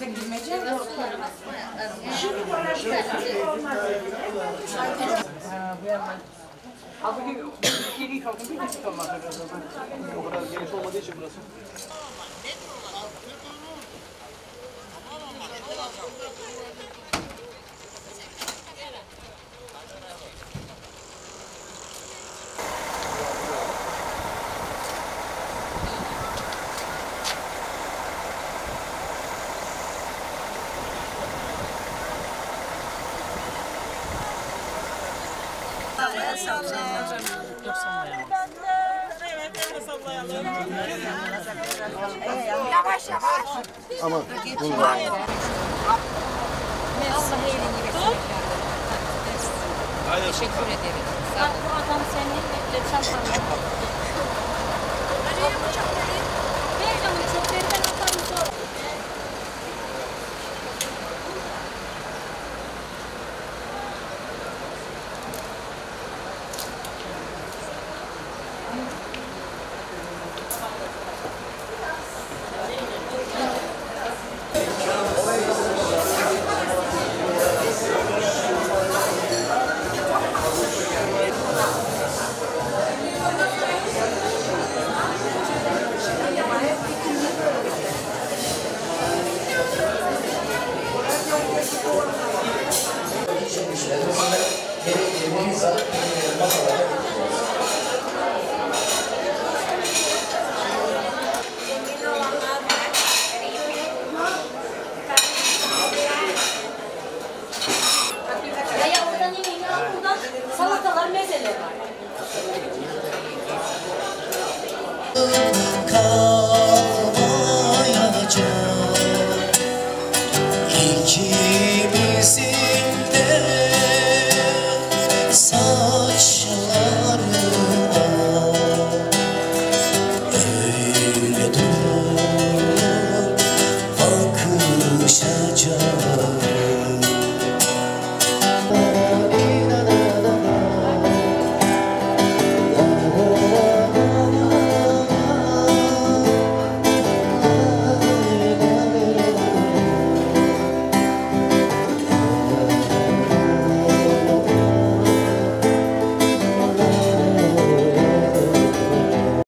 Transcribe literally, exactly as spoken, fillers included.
bilmece. Halbuki iki kalkın bir kişi kalmaz. O kadar geniş olmadığı için burası. Yavaş yavaş. Aman. Allah iyiliğini versin. Teşekkür ederim. Bak bu adam senin de çantanı. Nereye yapacağım dedi? Ver canım çok ver ben atarım sonra. Ya oradan yemeğini al buradan salatalar mezeler var. İkimizin de saçlarına öyle dur bakışacak.